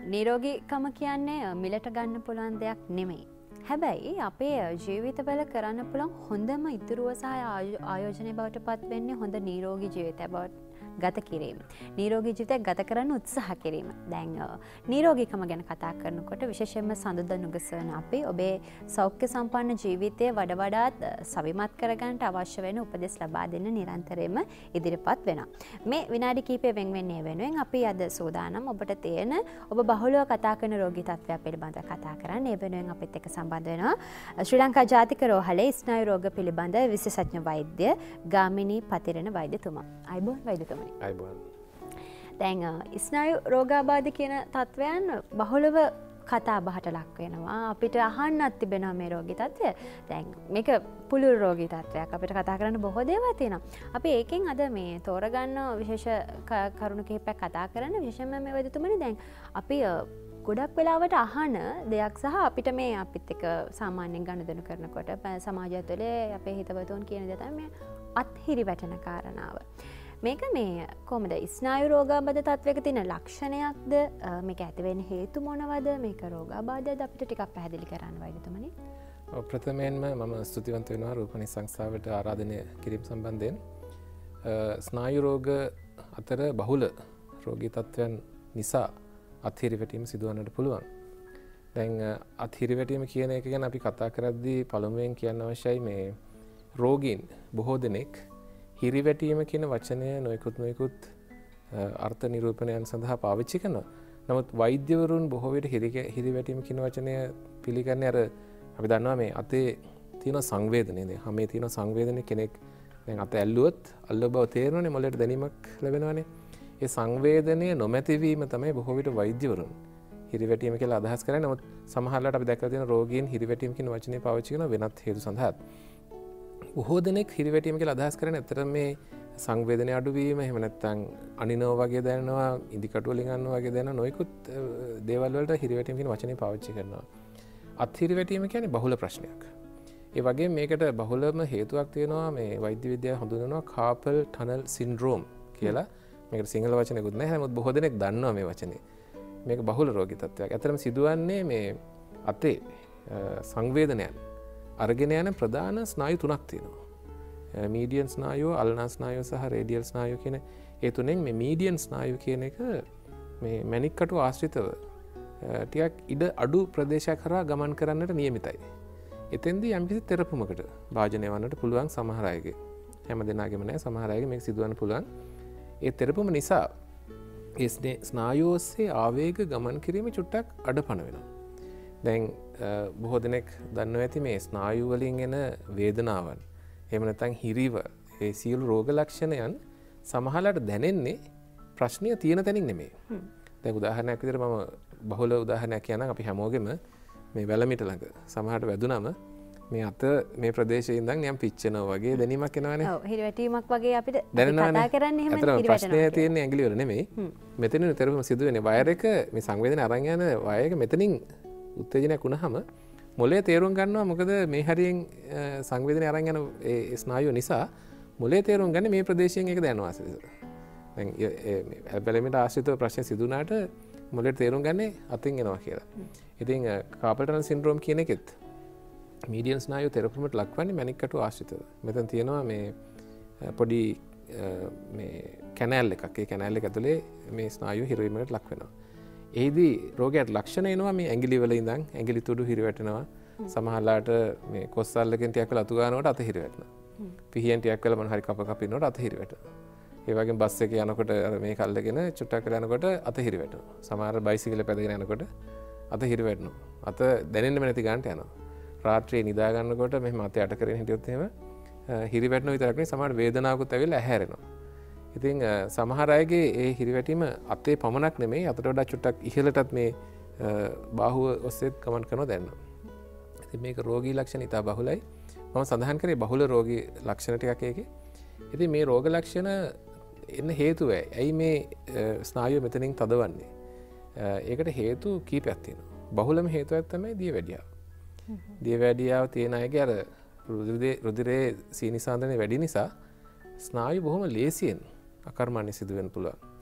නිරෝගීකම කියන්නේ මිලට ගන්න පුළුවන් දෙයක් නෙමෙයි. හැබැයි අපේ ජීවිතවල කරන්න පුළුවන් හොඳම ඉතුරුව සහ ආයෝජනය බවට පත් වෙන්නේ හොඳ නිරෝගී ජීවිතයක් බවට ගත කිරීම. නිරෝගී ජීවිතයක් ගත කරන්න උත්සාහ කිරීම. දැන් නිරෝගීකම ගැන කතා කරනකොට විශේෂයෙන්ම සඳුදා නුගසන අපි ඔබේ සෞඛ්‍ය සම්පන්න ජීවිතය වඩාත් සවිමත් කරගන්නට අවශ්‍ය වෙන උපදෙස් ලබා දෙන්න නිරන්තරයෙන්ම ඉදිරිපත් වෙනවා. මේ විනාඩි කිහිපය වෙන් වෙන්නේ වෙනුවෙන් අපි අද සූදානම් ඔබට තියෙන ඔබ බහුලව කතා කරන රෝගී තත්ත්වයක් පිළිබඳව කතා කරන්න. ඒ වෙනුවෙන් අපිත් එක්ක සම්බන්ධ වෙනවා ශ්‍රී ලංකා ජාතික රෝහලේ ස්නායු රෝග පිළිබඳ විශේෂඥ වෛද්‍ය ගාමිණී පතිරණ වෛද්‍යතුමා. අයබෝන් වෛද්‍යතුමනි. දැන් ස්නායු රෝගාබාධ කියන තත්ත්වයන් බහුලව කතා බහට ලක් වෙනවා. අපිට අහන්නත් තිබෙනවා මේ රෝගී තත්ත්වය. දැන් මේක පුළුල් රෝගී තත්ත්වයක්. අපිට කතා කරන්න බොහෝ දේවල් තියෙනවා. අපි ඒකෙන් අද මේ තෝරගන්න විශේෂ කරුණු කිහිපයක් කතා කරන්න. විශේෂයෙන්ම මේ වෛද්‍යතුමනි දැන් අපි ගොඩක් වෙලාවට අහන දෙයක් සහ අපිට මේ අපිත් එක්ක සාමාන්‍යයෙන් ගනුදෙනු කරනකොට සමාජය තුළ අපේ හිතවතුන් කියන දේ තමයි මේ අත්හිරි වැටෙන කාරණාව. මේක මේ කොහොමද ස්නායු රෝගාබාධ තත්වයක තියෙන ලක්ෂණයක්ද මේක ඇති වෙන්න හේතු මොනවද මේක රෝගාබාධයද අපිට ටිකක් පැහැදිලි කරන්න වෛද්‍යතුමනි. ප්‍රථමයෙන්ම මම ස්තුතිවන්ත වෙනවා රූපණී සංස්ථාවට ආරාධනය කිරීම සම්බන්ධයෙන්. ස්නායු රෝග අතර බහුල රෝගී තත්ත්වයන් නිසා අත්හිරි වැටීම සිදුවන්නට පුළුවන්. දැන් අත්හිරි වැටීම කියන එක ගැන අපි කතා කරද්දී පළමුවෙන් කියන්න අවශ්‍යයි මේ රෝගීන් බොහෝ දෙනෙක් හිරිවැටීම කියන වචනය නොයෙකුත් අර්ථ නිරූපණයන් සඳහා පාවිච්චි කරනවා. නමුත් වෛද්‍යවරුන් බොහෝ විට හිරිවැටීම කියන වචනය පිළිගන්නේ අර අපි දන්නවා මේ අතේ තියෙන සංවේදනය. හැමේ තියෙන සංවේදනය කෙනෙක් දැන් අත ඇල්ලුවොත් අල්ල බව තේරෙනවනේ මොළයට දැනීමක් ලැබෙනවනේ. ඒ සංවේදනය නොමැතිවීම තමයි බොහෝ විට වෛද්‍යවරුන් හිරිවැටීම කියලා අදහස් කරන්නේ. නමුත් සමහරවිට අපි දැකලා තියෙන රෝගීන් හිරිවැටීම කියන වචනේ පාවිච්චි කරන වෙනත් හේතු සඳහා. බොහෝ දෙනෙක් හිරිවැටීම කියලා අදහස් කරන්නේ ඇත්තටම මේ සංවේදනය අඩුවීම එහෙම නැත්නම් අනිනව වගේ දැනෙනවා ඉදිකටු වලින් අන්නවා වගේ දැනෙන නොයෙකුත් දේවල් වලට හිරිවැටීම කියන වචනේ පාවිච්චි කරනවා. අත්හිරිවැටීම කියන්නේ බහුල ප්‍රශ්නයක්. ඒ වගේම මේකට බහුලම හේතුවක් තියෙනවා මේ වෛද්‍ය විද්‍යාව හඳුන්වනවා කාපල් ටනල් සින්ඩ්‍රෝම් කියලා. මේකට සිංහල වචනයකුත් නැහැ. නමුත් බොහෝ දෙනෙක් දන්නවා මේ වචනේ. මේක බහුල රෝගී තත්ත්වයක්. ඇත්තටම සිදුවන්නේ මේ අතේ සංවේදනයන් අරගෙන යන ප්‍රධාන ස්නායු තුනක් තියෙනවා. මීඩියන් ස්නායුව, අල්නා ස්නායුව සහ රේඩියල් ස්නායුව කියන ඒ තුනෙන් මේ මීඩියන් ස්නායුව කියන එක මේ මැණික් කටු ආශ්‍රිතව ටිකක් ඉඩ අඩු ප්‍රදේශයක් කරා ගමන් කරන්නට නියමිතයි. එතෙන්දී යම්කිසි තෙරපුමකට භාජනය වන්නට පුළුවන් සමහර අයගේ. හැම දෙනාගේම නෑ, සමහර අයගේ මේක සිදුවන්න පුළුවන්. ඒ තෙරපුම නිසා ඒ ස්නායුව ඔස්සේ ආවේග ගමන් කිරීම චුට්ටක් අඩපණ වෙනවා. දැන් බොහෝ දෙනෙක් දන්නවා ඇති මේ ස්නායු වලින් එන වේදනාවන් එහෙම නැත්නම් හිරිව ඒ සියලු රෝග ලක්ෂණයන් සමහරවිට දැනෙන්නේ ප්‍රශ්නය තියෙන තැනින් නෙමෙයි. දැන් උදාහරණයක් විදිහට මම බහුල උදාහරණයක් කියනනම් අපි හැමෝගෙම මේ වැලමිට ළඟ සමහරට වැදුනම මේ අත මේ ප්‍රදේශයේ ඉඳන් නියම් පිච්චෙනවා වගේ දැනීමක් එනවනේ. ඔව් හිරිවැටීමක් වගේ අපිට කතා කරන්නේ එහෙම හිරිවැටෙනවා. ප්‍රශ්නේ තියෙන්නේ ඇඟිලි වල නෙමෙයි. මෙතනින් තරම සිදු වෙන්නේ වයර් එක මේ සංවේදනය අරන් යන වයර් එක මෙතනින් උත්තේජනයක් වුණාම මොළේ තේරුම් ගන්නවා මොකද මේ හරියෙන් සංවේදනය අරන් යන ඒ ස්නායුව නිසා මොළේ තේරුම් ගන්නේ මේ ප්‍රදේශයෙන් ඒක දැනනවා. දැන් මේ වැලමිට ආශ්‍රිතව ප්‍රශ්න සිදු වුණාට මොළේ තේරුම් ගන්නේ අතින් එනවා කියලා. ඉතින් කාපල් ටනල් සින්ඩ්‍රෝම් කියන එකෙත් මීඩියන් ස්නායු තෙරපුමට ලක්වන්නේ මැණික් කටු ආශ්‍රිතව. මෙතන තියෙනවා මේ පොඩි මේ කැනල් එකක්. ඒ කැනල් එක ඇතුලේ මේ ස්නායු හිරවීමකට ලක් වෙනවා. එහිදී රෝගයට ලක්ෂණ එනවා මේ ඇඟිලි වල ඉඳන් ඇඟිලි තුඩු හිරවැටෙනවා. සමහරලාට මේ කොස්සල්ලකින් ටිකක් වෙලා අතු ගන්නකොට අත හිරවැටෙනවා. පිහියෙන් ටිකක් වෙලා මොන හරි කප කපිනකොට අත හිරවැටෙනවා. ඒ වගේම බස් එකේ යනකොට මේක අල්ලගෙන චුට්ටක් වෙලා යනකොට අත හිරවැටෙනවා. සමහර බයිසිකල් පැදගෙන යනකොට අත හිරවැටෙනවා. අත දැනෙන්නෙම නැති ගන්නට යනවා. රාත්‍රියේ නිදා ගන්නකොට මෙහෙම අත යට කරගෙන හිටියොත් එහෙම හිරිවැටෙනවා විතරක් නෙවෙයි සමහර වේදනාවකුත් ඇවිල්ලා ඇහැරෙනවා. ඉතින් සමහර අයගේ ඒ හිරිවැටීම අතේ පමණක් නෙමෙයි අතට වඩා චුට්ටක් ඉහළටත් මේ බාහුව ඔස්සේත් ගමන් කරනවා දැනෙනවා. ඉතින් මේක රෝගී ලක්ෂණ ඉතා බහුලයි. මම සඳහන් කරේ බහුල රෝගී ලක්ෂණ ටිකක් ඒකේ. ඉතින් මේ රෝග ලක්ෂණ එන්න හේතුව ඇයි මේ ස්නායුව මෙතනින් තදවන්නේ? ඒකට හේතු කීපයක් තියෙනවා. බහුලම හේතුවක් තමයි දියවැඩියාව. දියවැඩියාව තියෙන අයගේ අර රුධිරයේ සීනි සාන්ද්‍රණය වැඩි නිසා ස්නායු බොහොම ලේසියෙන් අකර්මණ්‍ය සිදු වෙන්න පුළුවන්.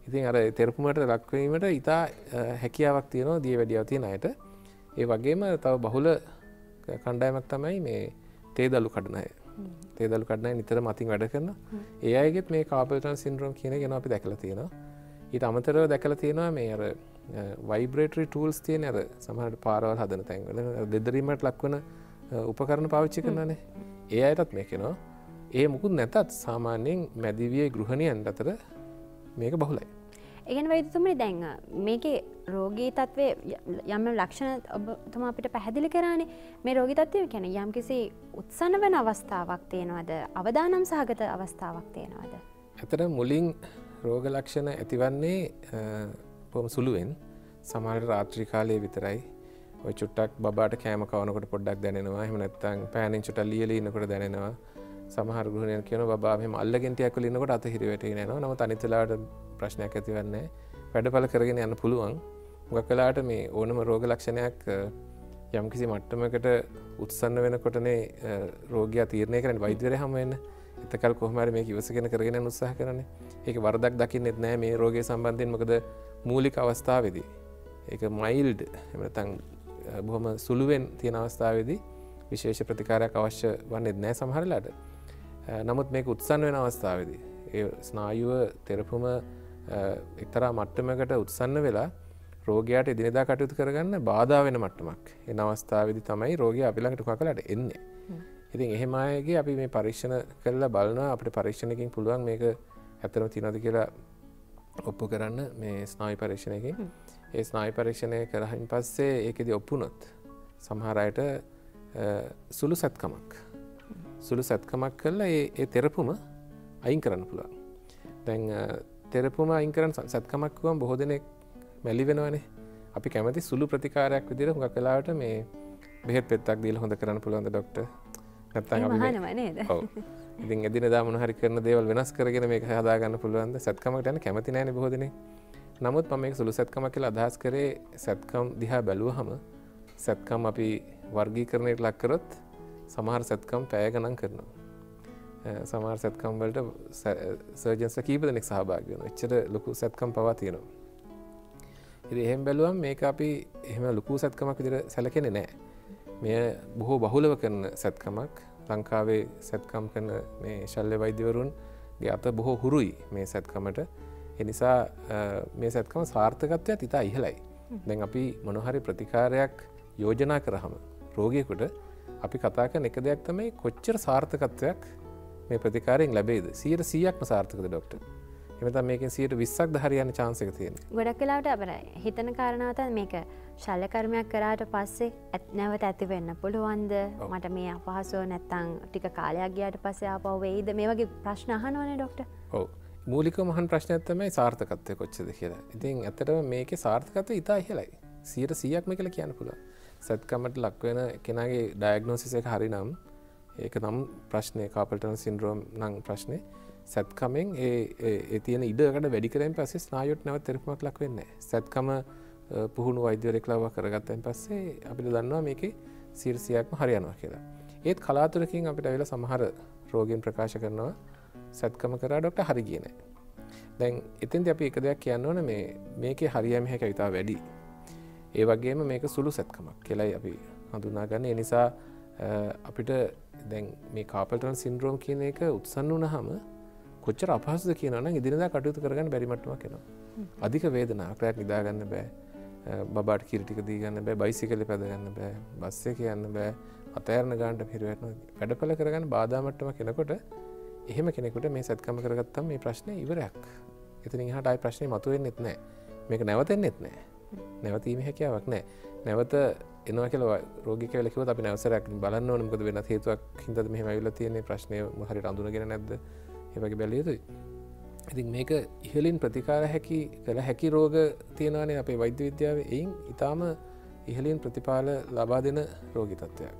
ඉතින් අර තෙරපුමට ලක්වීමට ඉතා හැකියාවක් තියෙනවා දිය වැඩියාව තියෙන අයට. ඒ වගේම තව බහුල කණ්ඩායමක් තමයි මේ තේදලු කඩන අය. තේදලු කඩන අය නිතරම අතින් වැඩ කරනවා. ඒ අයගෙත් මේ කාපල් ටනල් සින්ඩ්‍රෝම් කියන එක අපි දැකලා තියෙනවා. ඊට අමතරව දැකලා තියෙනවා මේ අර වයිබ්‍රේටරි ටූල්ස් තියෙන අර සමහරවිට පාරවල් හදන තැන්වල දෙදරීමට ලක්වන උපකරණ පාවිච්චි කරනවානේ. ඒ අයටත් මේක එනවා. ඒ මුකුත් නැතත් සාමාන්‍යයෙන් මැදිවියේ ගෘහණියන් අතර මේක බහුලයි. ඒ කියන්නේ වෛද්‍යතුමනි දැන් මේකේ රෝගී තත්ත්වයේ යම් ලක්ෂණ ඔබතුමා අපිට පැහැදිලි කරානේ. මේ රෝගී තත්ත්වය කියන්නේ යම්කිසි උත්සන්න වෙන අවස්ථාවක් තියෙනවද? අවදානම් සහගත අවස්ථාවක් තියෙනවද? ඇත්තට මුලින් රෝග ලක්ෂණ ඇතිවන්නේ බොහොම සුළුවෙන්. සමහර රාත්‍රී කාලයේ විතරයි. ඔය චුට්ටක් බබාට කෑම කවනකොට පොඩ්ඩක් දැනෙනවා. එහෙම නැත්නම් පෑනෙන් චුට්ටක් ලියලි ඉන්නකොට දැනෙනවා. සමහර ගෘහණියන් කියනවා බබා මෙහෙම අල්ලගෙන ටිකක් වෙල ඉන්නකොට අත හිරි වැටෙගෙන යනවා. නමුත් අනිත් වෙලාවට ප්‍රශ්නයක් ඇති වෙන්නේ නැහැ. වැඩපළ කරගෙන යන්න පුළුවන්. හුඟක් වෙලාවට මේ ඕනම රෝග ලක්ෂණයක් යම්කිසි මට්ටමකට උත්සන්න වෙනකොටනේ රෝගියා තීරණය කරන්නේ වෛද්‍යවරයා හැම වෙන්න. එතකල් කොහොම හරි මේක ඉවසගෙන කරගෙන යන්න උත්සාහ කරන්නේ. ඒක වරදක් දකින්නෙත් නැහැ මේ රෝගය සම්බන්ධයෙන්. මොකද මූලික අවස්ථාවේදී ඒක මයිල්ඩ් එහෙම නැත්නම් බොහොම සුළුවෙන් තියෙන අවස්ථාවේදී විශේෂ ප්‍රතිකාරයක් අවශ්‍ය වන්නේ නැහැ සමහර වෙලාවට. නමුත් මේක උත්සන්න වෙන අවස්ථාවේදී ඒ ස්නායුව තෙරපුම එක්තරා මට්ටමකට උත්සන්න වෙලා රෝගයාට එදිනෙදා කටයුතු කරගන්න බාධා වෙන මට්ටමක් එන අවස්ථාවේදී තමයි රෝගියා අපි ළඟට කොහකලට එන්නේ. ඉතින් එහෙම අයගේ අපි මේ පරීක්ෂණ කරලා බලනවා අපිට පරීක්ෂණයකින් පුළුවන් මේක ඇත්තටම තියෙනවද කියලා ඔප්පු කරන්න මේ ස්නායු පරීක්ෂණයකින්. ඒ ස්නායු පරීක්ෂණය කරහින් පස්සේ ඒකෙදි ඔප්පු වුණොත් සමහර අයට සුළු සැත්කමක් කරලා ඒ තෙරපුම අයින් කරන්න පුළුවන්. දැන් තෙරපුම අයින් කරන සැත්කමක් කිව්වම බොහෝ දෙනෙක් මැලි වෙනවනේ. අපි කැමති සුළු ප්‍රතිකාරයක් විදිහට හුඟක් වෙලාවට මේ බෙහෙත් පෙත්තක් දීලා හොඳ කරන්න පුළුවන්ද ડોක්ටර්? නැත්නම් අපි මහානම නේද? ඔව්. ඉතින් එදිනෙදා මොන හරි කරන දේවල් වෙනස් කරගෙන මේක හදා ගන්න පුළුවන්ද? සැත්කමකට යන්න කැමති නැහැනේ බොහෝ දෙනෙක්. නමුත් මම මේක සුළු සැත්කමක් කියලා අදහස් කරේ සැත්කම් දිහා බැලුවහම සැත්කම් අපි වර්ගීකරණයට ලක් කරොත් සමහර සැත්කම් පැය ගණන් කරනවා. සමහර සැත්කම් වලට සර්ජන්ස්ලා කීප දෙනෙක් සහභාගී වෙනවා. එච්චර ලොකු සැත්කම් පවා තියෙනවා. ඉතින් එහෙම බැලුවම මේක අපි එහෙම ලොකු සැත්කමක් විදිහට සැලකෙන්නේ නැහැ. මෙය බොහෝ බහුලව කරන සැත්කමක්. ලංකාවේ සැත්කම් කරන මේ ශල්‍ය වෛද්‍යවරුන්ගේ අත බොහෝ හුරුයි මේ සැත්කමට. ඒ නිසා මේ සැත්කම සාර්ථකත්වයත් ඉතා ඉහළයි. දැන් අපි මොන හරි ප්‍රතිකාරයක් යෝජනා කරාම රෝගියෙකුට අපි කතා කරන එක දෙයක් තමයි කොච්චර සාර්ථකත්වයක් මේ ප්‍රතිකාරයෙන් ලැබෙයිද? 100%ක්ම සාර්ථකද ડોක්ටර්? එහෙම නැත්නම් මේකෙන් 120ක්ද හරියන්න chance එක තියෙන්නේ? ගොඩක් වෙලාවට අපිට හිතන කාරණාව තමයි මේක ශල්‍ය කර්මයක් කරාට පස්සේ නැවත ඇති වෙන්න පුළුවන්ද? මට මේ අපහසුව නැත්නම් ටික කාලයක් ගියාට පස්සේ ආපහු වෙයිද? මේ වගේ ප්‍රශ්න අහනවනේ ડોක්ටර්. ඔව්. මූලිකවම අහන ප්‍රශ්නයක් තමයි සාර්ථකත්වය කොච්චරද කියලා. ඉතින් ඇත්තටම මේකේ සාර්ථකත්වය ඉතා ඉහළයි. 100%ක්ම කියලා කියන්න පුළුවන්. සැත්කමට ලක් වෙන කෙනාගේ ඩයග්නොසිස් එක හරිනම් ඒක නම් ප්‍රශ්නේ කාපල් ටනල් සින්ඩ්‍රෝම් නම් ප්‍රශ්නේ සැත්කමෙන් ඒ තියෙන ඉඩකට වැඩි කරෙන් පස්සේ ස්නායුවට නැවත තෙරපුමක් ලක් වෙන්නේ නැහැ. සැත්කම පුහුණු වෛද්‍යවරයෙක් ලව කරගත්තයින් පස්සේ අපිට දන්නවා මේකේ 100%ක්ම හරියනවා කියලා. ඒත් කලාතුරකින් අපිට ඇවිල්ලා සමහර රෝගීන් ප්‍රකාශ කරනවා සැත්කම කරා ડોක්ටර් හරි ගියේ නැහැ. දැන් එතෙන්දී අපි එක දෙයක් කියන්න ඕන මේකේ හරියම හැකියාව ඉතාල වැඩි. ඒ වගේම මේක සුළු සැත්කමක් කියලායි අපි හඳුනාගන්නේ. ඒ නිසා අපිට දැන් මේ කාපල් ටනල් සින්ඩ්‍රෝම් කියන එක උත්සන්න වුණාම කොච්චර අපහසුද කියනවා නම් එදිනෙදා කටයුතු කරගන්න බැරි මට්ටමක් එනවා. අධික වේදනාවක්, රැට නිදා ගන්න බෑ. බබාට කිරි ටික දී ගන්න බෑ, බයිසිකලේ පැද ගන්න බෑ, බස් එකේ යන්න බෑ, අතෑරන ගන්නට පිර වැටෙනවා. වැඩපළ කරගන්න බාධා මට්ටමක් එනකොට එහෙම කෙනෙකුට මේ සැත්කම කරගත්තම මේ ප්‍රශ්නේ ඉවරයක්. එතනින් එහාට ආයි ප්‍රශ්නේ මතුවෙන්නෙත් නැහැ. මේක නැවතෙන්නෙත් නැහැ. නැවතීමේ හැකියාවක් නැහැ. නැවත එනවා කියලා රෝගියෙක් කියලා කිව්වොත් අපි නැවසරයක් බලන්න ඕනේ. මොකද වෙනත් හේතුවක් හින්දාද මෙහෙම ඇවිල්ලා තියෙන්නේ, ප්‍රශ්නේ හරියට අඳුනගෙන නැද්ද? ඒ වගේ බැලිය යුතුයි. ඉතින් මේක ඉහළින් ප්‍රතිකාර කළ හැකි රෝග තියෙනවානේ අපේ වෛද්‍ය විද්‍යාවේ. එයින් ඊටාම ඉහළින් ප්‍රතිඵල ලබා දෙන රෝගී තත්ත්වයක්.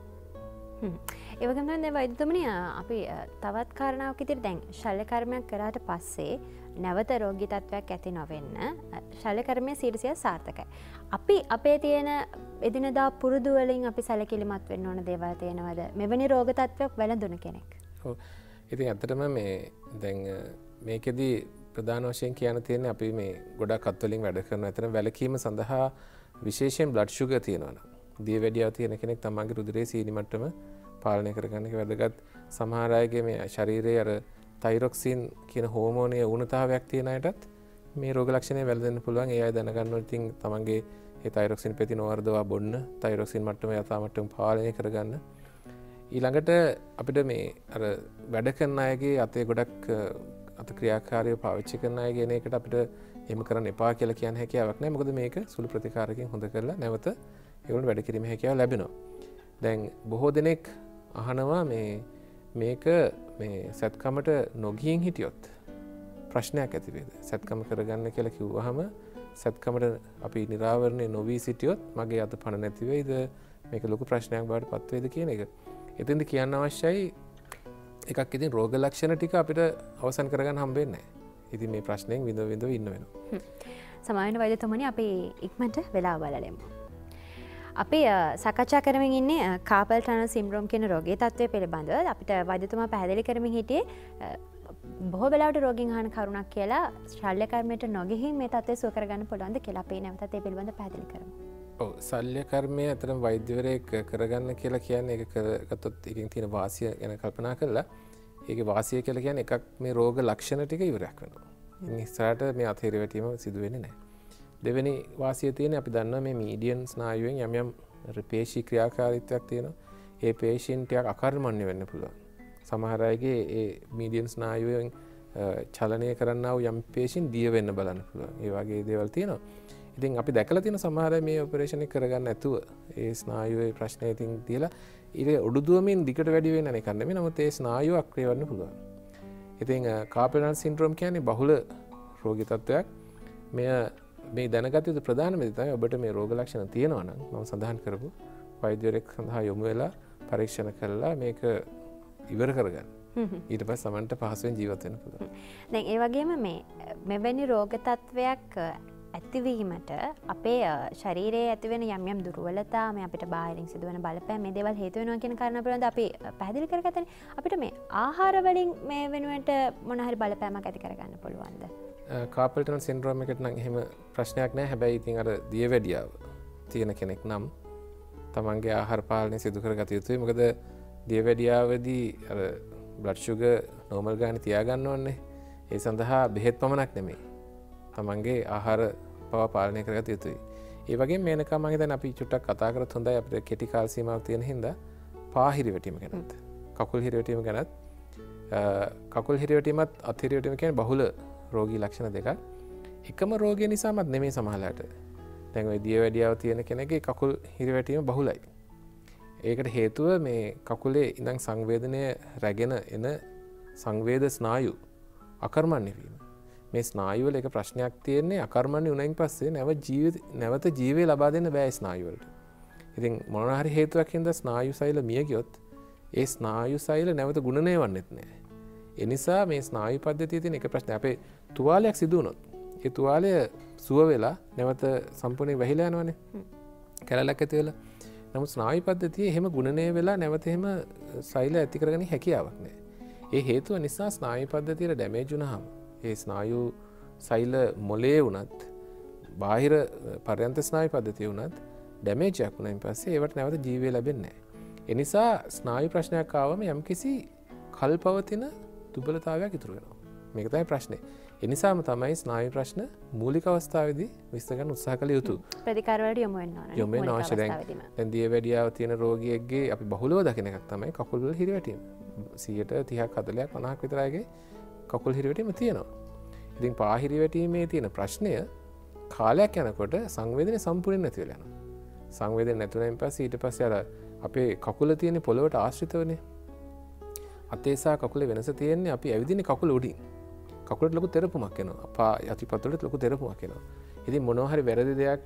ඒ වගේම තමයි වෛද්‍යතුමනි අපි තවත් කාරණාවක් ඉදිරියට දැන් ශල්‍ය කර්මයක් කරාට පස්සේ නැවත රෝගී තත්ත්වයක් ඇති නොවෙන්න ශල්‍ය කර්මය 100% සාර්ථකයි. අපි අපේ තියෙන එදිනදා පුරුදු වලින් අපි සැලකිලිමත් වෙන්න ඕන දේවල් තියෙනවද? මෙවැනි රෝග තත්ත්වයක් වැළඳුන කෙනෙක්. ඔව්. ඉතින් ඇත්තටම මේ දැන් මේකෙදි ප්‍රධාන වශයෙන් කියන්න තියෙන්නේ අපි මේ ගොඩක් අත් වලින් වැඩ කරන අතර වැලකීම සඳහා විශේෂයෙන් බ්ලඩ් ෂුගර් තියෙනවා නම් දියවැඩියාව තියෙන කෙනෙක් තමන්ගේ රුධිරයේ සීනි මට්ටම පාලනය කරගන්න එක වැදගත්. සමහර අයගේ මේ ශරීරයේ අර තයිරොක්සින් කියන හෝමෝනයේ ඌනතාවයක් තියෙන අයටත් මේ රෝග ලක්ෂණය වැළඳෙන්න පුළුවන්. ඒ අය දැනගන්න ඕනේ ඉතින් තමන්ගේ ඒ තයිරොක්සින් පෙති නොවර්ධවා බොන්න, තයිරොක්සින් මට්ටම යථා මට්ටම පාලනය කරගන්න. ඊළඟට අපිට මේ අර වැඩ කරන අයගේ අතේ ගොඩක් අත ක්‍රියාකාරීව පාවිච්චි කරන අයගේ එන එකට අපිට එහෙම කරන්න එපා කියලා කියන හැකියාවක් නැහැ. මොකද මේක සුළු ප්‍රතිකාරකින් හොඳ කරලා නැවත ඒගොල්ලෝ වැඩ කිරීමේ හැකියාව ලැබෙනවා. දැන් බොහෝ දෙනෙක් අහනවා මේක මේ සත්කමට නොගියින් හිටියොත් ප්‍රශ්නයක් ඇති වේද? සත්කම කරගන්න කියලා කිව්වහම සත්කමට අපි නිරාවරණය නොවී සිටියොත් මගේ අත පණ නැති වෙයිද? මේක ලොකු ප්‍රශ්නයක් බවට පත් වේද කියන එක. එතෙන්ද කියන්න අවශ්‍යයි එකක් ඉතින් රෝග ලක්ෂණ ටික අපිට අවසන් කරගන්න හම්බෙන්නේ නැහැ. ඉතින් මේ ප්‍රශ්නයෙන් විඳ ඉන්න වෙනවා. සමාවෙන්න වෛද්‍යතුමනි අපි ඉක්මනට වෙලාව බලලෙමු. අපි සාකච්ඡා කරමින් ඉන්නේ කාපල් ටනල් සින්ඩ්‍රෝම් කියන රෝගයේ තත්ත්වය පිළිබඳව. අපිට වෛද්‍යතුමා පැහැදිලි කරමින් හිටියේ බොහෝ වෙලාවට රෝගීන් අහන කරුණක් කියලා ශල්‍ය කර්මයට නොගිහින් මේ තත්ත්වය සුව කරගන්න පුළුවන්ද කියලා අපි නැවතත් ඒ පිළිබඳව පැහැදිලි කරමු. ඔව් ශල්‍ය කර්මය අතරම වෛද්‍යවරයෙක් කරගන්න කියලා කියන්නේ ඒක කරගත්තොත් එකකින් තියෙන වාසිය ගැන කල්පනා කරලා ඒකේ වාසිය කියලා කියන්නේ එකක් මේ රෝග ලක්ෂණ ටික ඉවරයක් වෙනවා. ඉතින් ඉස්සරහට මේ අතීර වැටීම සිදු වෙන්නේ නැහැ. දෙවෙනි වාසිය තියෙන්නේ අපි දන්නවා මේ මීඩියන් ස්නායුවෙන් යම් යම් පේශී ක්‍රියාකාරීත්වයක් තියෙනවා. ඒ පේශීන් ටිකක් අකර්මණ්‍ය වෙන්න පුළුවන්. සමහර අයගේ ඒ මීඩියන් ස්නායුවෙන් චලනය කරන්නා වූ යම් පේශීන් දිය වෙන්න බලන්න පුළුවන්. ඒ වගේ දේවල් තියෙනවා. ඉතින් අපි දැකලා තියෙන සමහර අය මේ ඔපරේෂන් එක කරගන්න නැතුව ඒ ස්නායුවේ ප්‍රශ්නේ ඉතින් තියලා ඊට උඩුදුවමින් දිගට වැඩි වෙන්න එක නෙමෙයි. නමුත් ඒ ස්නායුව අක්‍රිය වෙන්න පුළුවන්. ඉතින් කාපල් ටනල් සින්ඩ්‍රෝම් කියන්නේ බහුල රෝගී තත්ත්වයක්. මේ දැනගත යුතු ප්‍රධානම දේ තමයි ඔබට මේ රෝග ලක්ෂණ තියෙනවා නම් මම සඳහන් කරපු වෛද්‍යවරයෙක් සඳහා යොමු වෙලා පරීක්ෂණ කරලා මේක ඉවර කරගන්න. ඊට පස්සේ සමන්ට පහසුවෙන් ජීවත් වෙන්න පුළුවන්. දැන් ඒ වගේම මෙවැනි රෝග තත්ත්වයක් ඇතිවීමට අපේ ශරීරයේ ඇතිවෙන යම් දුර්වලතා මේ අපිට බාහිරින් සිදුවන බලපෑම් මේ දේවල් හේතු වෙනවා කියන කාරණා පිළිබඳව අපි පැහැදිලි කරගත්තනේ. අපිට මේ ආහාර වලින් මේ වෙනුවට මොන හරි බලපෑමක් ඇති කරගන්න පුළුවන්ද? කාපල් ටනල් සින්ඩ්‍රෝම් එකට නම් එහෙම ප්‍රශ්නයක් නැහැ. හැබැයි ඉතින් අර දියවැඩියාව තියෙන කෙනෙක් නම් තමන්ගේ ආහාර පාලනය සිදු කරගත යුතුයි. මොකද දියවැඩියාවදී අර බ්ලඩ් ෂුගර් නෝමල් ගානේ තියාගන්න ඕනේ. ඒ සඳහා බෙහෙත් පමණක් නෙමෙයි. තමන්ගේ ආහාර පවා පාලනය කරගත යුතුයි. ඒ වගේම මේනකම් මම හිතන්නේ අපි චුට්ටක් කතා කරත් හොඳයි. අපිට කෙටි කාල සීමාවක් තියෙන හින්දා පාහිරි වැටීම ගැනත් කකුල් හිරි වැටීම ගැනත් කකුල් හිරි වැටීමත් අත් හිරි වැටීම කියන්නේ බහුල රෝගී ලක්ෂණ දෙකක්. එකම රෝගය නිසාමත් නෙමෙයි සමහරලාට. දැන් ওই දියවැඩියාව තියෙන කෙනෙක්ගේ කකුල් හිරි වැටීම බහුලයි. ඒකට හේතුව මේ කකුලේ ඉඳන් සංවේදනය රැගෙන එන සංවේද ස්නායු අකර්මණ්‍ය වීම. මේ ස්නායු වල එක ප්‍රශ්නයක් තියෙන්නේ අකර්මණ්‍ය වුණයින් පස්සේ නැවත ජීවය ලබා දෙන්න බෑ ස්නායු වලට. ඉතින් මොනවා හරි හේතුවක් හින්දා ස්නායු සෛල මිය ගියොත් ඒ ස්නායු සෛල නැවත ගුණණය වෙන්නෙත් නෑ. ඒ නිසා මේ ස්නායු පද්ධතියේ තියෙන එක ප්‍රශ්නය අපේ තුවාලයක් සිදු වුණොත් ඒ තුවාලය සුව වෙලා නැවත සම්පූර්ණයෙන් වැහිලා යනවනේ. කැලලක් ඇති වෙලා. නමුත් ස්නායු පද්ධතියේ එහෙම ගුණණය වෙලා නැවත එහෙම සෛල ඇති කරගන්න හැකියාවක් නෑ. ඒ හේතුව නිසා ස්නායු පද්ධතියට ඩැමේජ් වුණාම ඒ ස්නායු සෛල මොලේ වුණත් බාහිර පර්යන්ත ස්නායු පද්ධතිය වුණත් ඩැමේජ් එකක් වුණායින් පස්සේ ඒවට නැවත ජීවය ලැබෙන්නේ නැහැ. ඒ නිසා ස්නායු ප්‍රශ්නයක් ආවම යම්කිසි කල්පවතින දුබලතාවයක් ඉතුරු වෙනවා. මේක තමයි ප්‍රශ්නේ. ඒ නිසාම තමයි ස්නායු ප්‍රශ්න මූලික අවස්ථාවේදී විසඳ ගන්න උත්සාහ කළ යුතු. ප්‍රතිකාර වලට යොමු වෙන්න ඕනේ. යොමු වෙන්න අවශ්‍ය. දැන් දියවැඩියාව තියෙන රෝගියෙක්ගේ අපි බහුලව දකින එකක් තමයි කකුල් වල හිරිවැටීම. 30%ක් 40ක් 50ක් විතර අයගේ කකුල් හිරිවැටීම තියෙනවා. ඉතින් පා හිරිවැටීමේ තියෙන ප්‍රශ්නය කාලයක් යනකොට සංවේදනය සම්පූර්ණයෙන් නැති වෙලා යනවා. සංවේදනය නැතුණයින් පස්සේ ඊට පස්සේ අර අපේ කකුල තියෙන පොළවට ආශ්‍රිතවනේ. අතේ සහ කකුලේ වෙනස තියෙන්නේ අපි ඇවිදින්නේ කකුල උඩින්. කකුලට ලොකු තෙරපුමක් එනවා. අපා යටිපතුලට ලොකු තෙරපුමක් එනවා. ඉතින් මොනවා හරි වැරදි දෙයක්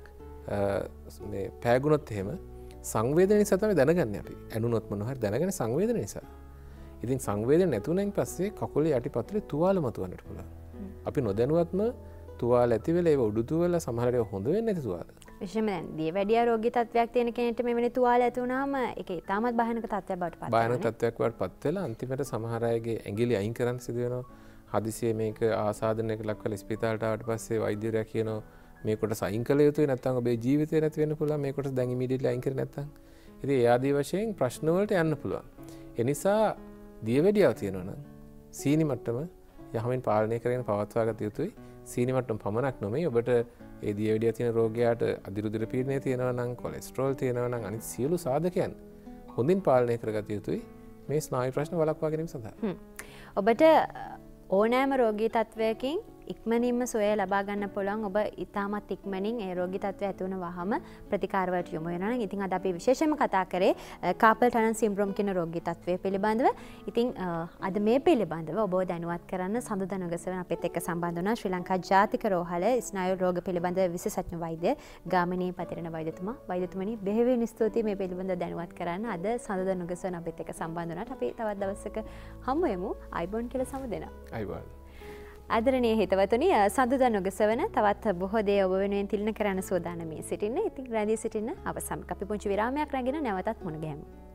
මේ පෑගුණොත් එහෙම සංවේදනය නිසා තමයි දැනගන්නේ අපි. ඇනුනොත් මොනවා හරි දැනගන්නේ සංවේදනය නිසා. ඉතින් සංවේදනය නැතුණයින් පස්සේ කකුලේ යටිපතුලේ තුවාල මතුවන්නට පුළුවන්. අපි නොදැනුවත්ම තුවාල ඇති වෙලා ඒව උඩු තුවාල සමහර වෙලාවට හොඳ වෙන්නේ නැති තුවාල. විශේෂයෙන්ම දැන් දියවැඩියා රෝගී තත්ත්වයක් තියෙන කෙනෙක්ට මෙවැනි තුවාල ඇති වුණාම ඒක ඉතාමත් භයානක තත්ත්වයක් බවට පත් වෙනවා. භයානක තත්ත්වයක් බවට පත් වෙලා අන්තිමට සමහර අයගේ ඇඟිලි අයින් කරන්න සිදු වෙනවා. හදිසියේ මේක ආසාදනයක ලක්වලා ස්පිතාලට ආවට පස්සේ වෛද්‍යවරයා කියනවා මේ කොටස අයින් කළ යුතුයි නැත්නම් ඔබේ ජීවිතේ නැති වෙන්න පුළුවන් මේ කොටස දැන් ඉමීඩියට්ලි අයින් කරේ නැත්නම්. ඉතින් ඒ ආදී වශයෙන් ප්‍රශ්න වලට යන්න පුළුවන්. ඒ නිසා දියවැඩියාව තියෙනවා නම් සීනි මට්ටම යහමින් පාලනය කරගෙන පවත්වා ගත යුතුයි. සීනි මට්ටම පමණක් නෙමෙයි ඔබට ඒ දියවැඩියාව තියෙන රෝගයාට අධිරුධිර පීඩනය තියෙනවා නම් කොලෙස්ටරෝල් තියෙනවා නම් අනිත් සියලු සාධකයන් හොඳින් පාලනය කරගත යුතුයි මේ ස්නායු ප්‍රශ්න වළක්වා ගැනීම සඳහා. ඔබට ඕනෑම රෝගී තත්ත්වයකින් ඉක්මනින්ම සොය ලබා ගන්න පුළුවන්. ඔබ ඉතාමත් ඉක්මනින් ඒ රෝගී තත්ත්වය ඇති වුණ වහම ප්‍රතිකාර වලට යොමු වෙනවා නම් ඉතින් අද අපි විශේෂයෙන්ම කතා කරේ කාපල් ටනල් සින්ඩ්‍රෝම් කියන රෝගී තත්ත්වය පිළිබඳව. ඉතින් අද මේ පිළිබඳව ඔබව දැනුවත් කරන්න සඳුදා නුගසවන අපිත් එක්ක සම්බන්ධ වුණා ශ්‍රී ලංකා ජාතික රෝහල ස්නායු රෝග පිළිබඳව විශේෂඥ වෛද්‍ය ගාමිණී පතිරණ වෛද්‍යතුමා. වෛද්‍යතුමනි බෙහෙවින් ස්තුතියි මේ පිළිබඳව දැනුවත් කරන්න. අද සඳුදා නුගසවන අපිත් එක්ක සම්බන්ධ වුණාට අපි තවත් දවසක හමු වෙමු. අයිබෝන් කියලා සමු දෙනවා. අයිබෝන්. ආදරණීය හිතවතුනි සඳුදා නුගසවන තවත් බොහෝ දේ ඔබ වෙනුවෙන් තිළින කරන්න සූදානම් මේ සිටින්න. ඉතින් රැඳී සිටින්න අවසන්. අපි පුංචි විරාමයක් රැගෙන නැවතත් මුණ ගැහෙමු.